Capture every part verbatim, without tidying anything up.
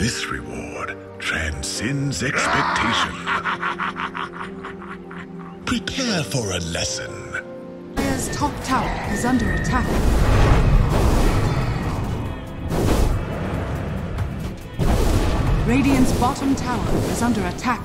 This reward transcends expectation. Prepare for a lesson. Dire's top tower is under attack. Radiant's bottom tower is under attack.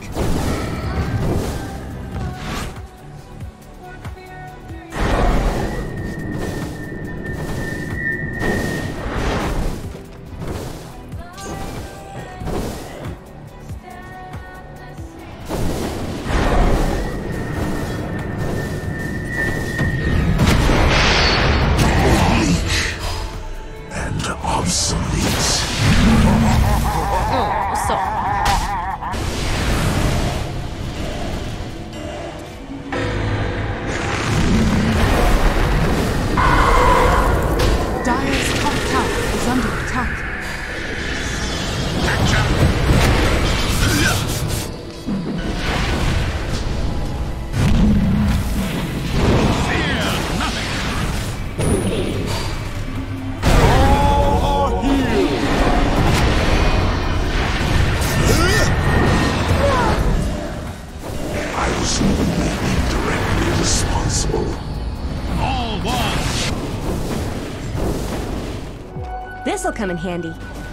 This'll come in handy.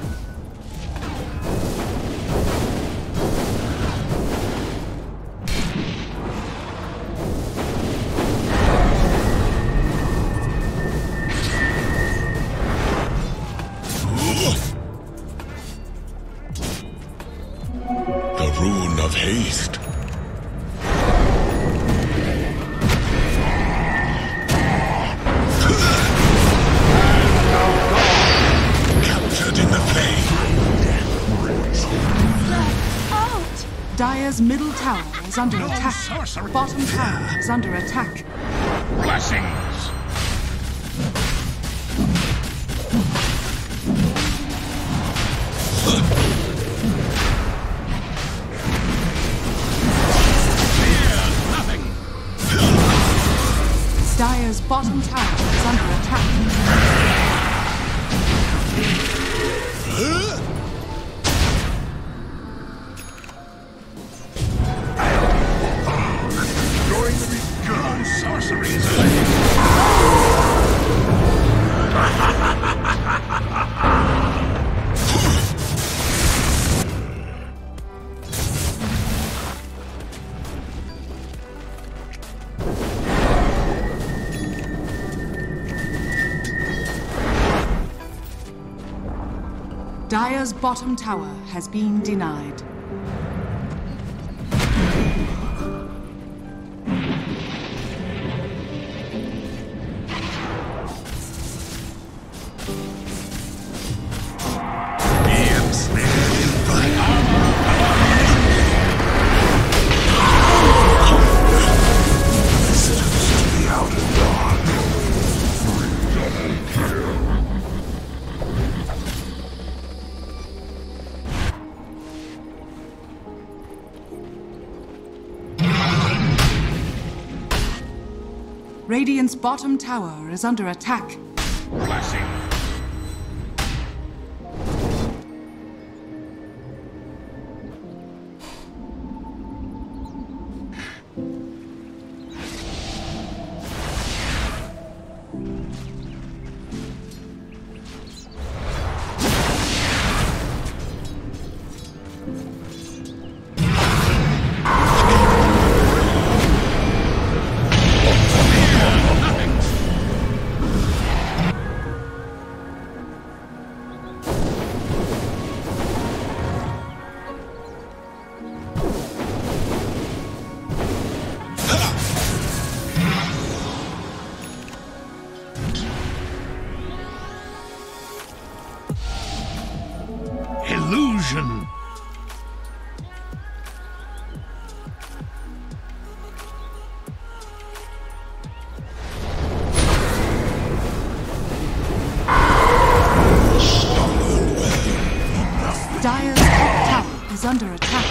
The rune of haste. Dire's middle tower is under no attack. Sorcery. Bottom tower is under attack. Blessings! Fear nothing! Dire's bottom tower is under attack. Dire's bottom tower has been denied. Radiant's bottom tower is under attack. Blessing. Illusion. Dire's top tower is under attack.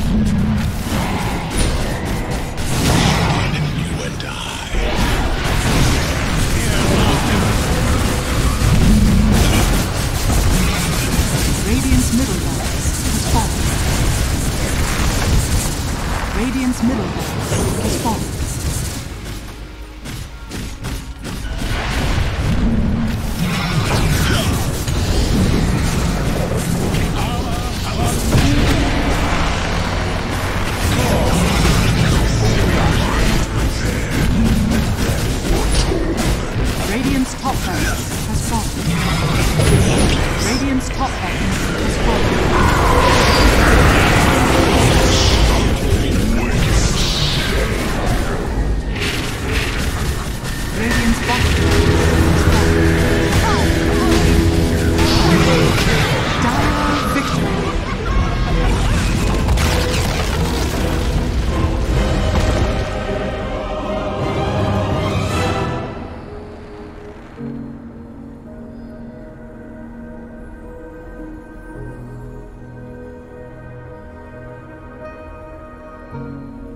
You and I. Radiant's middle barracks has fallen. Radiant's middle barracks has fallen. Radiant's top barracks has fallen. Radiant's top barracks has fallen. Radiant's bottom barracks has fallen. Dire victory. You